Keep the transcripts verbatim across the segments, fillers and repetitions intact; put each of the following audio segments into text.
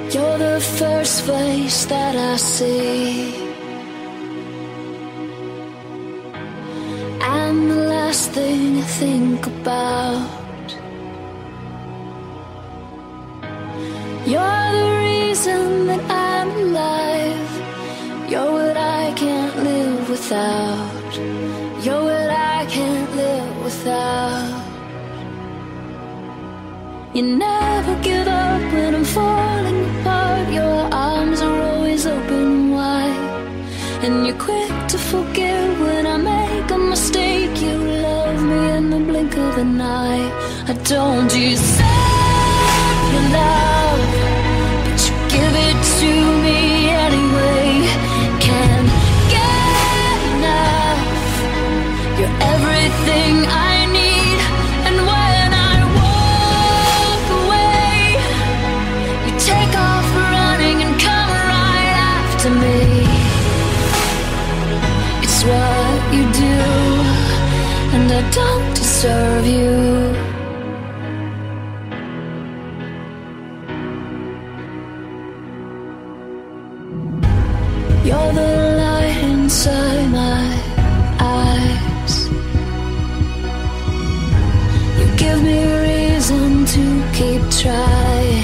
You're the first face that I see, and the last thing I think about. You're the reason that I'm alive. You're what I can't live without. You're what I can't live without. You never give up when I'm falling apart. Your arms are always open wide, and you're quick to forgive when I make a mistake. You love me in the blink of an eye. I don't deserve your love, but you give it to me anyway. Can't get enough. You're everything I need, and when I walk away, you take off running and come right after me. It's what you do, and I don't deserve you. You're the light inside my eyes. You give me reason to keep trying.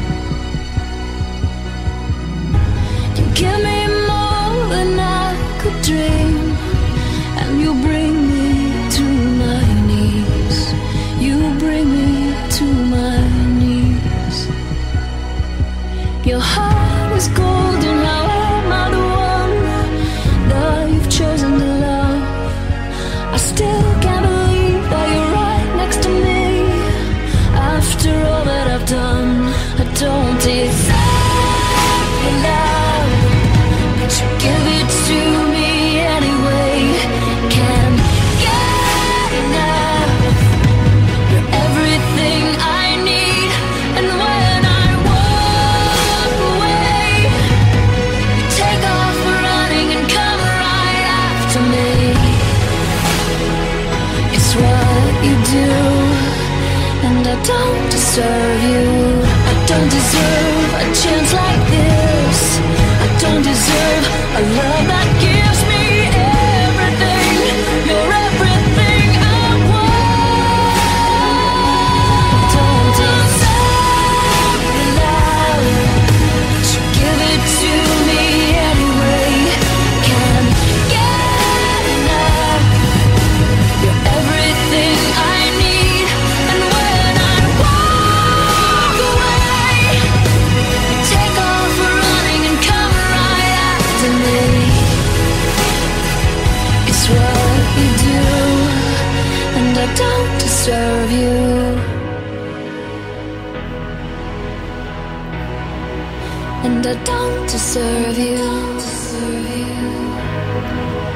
You give me more than I could dream, and you bring me to my knees. You bring me to my knees. Your heart is golden, how am I the one that you've chosen to love? I still can't believe that you're right next to me. After all that I've done, I don't deserve your love, but you give it to me anyway. Can't get enough. You're everything I need, and when I walk away, you take off running and come right after me. It's what you do, and I don't deserve you. I don't deserve a chance like this. I don't deserve a love that gives me everything. You're everything I want. Don't deserve your love, but you give it to me anyway. Can't get enough. You're everything I need, and when I walk away, you take off running and come right after me. It's what you do, and I don't deserve you. And I don't deserve you. Deserve you.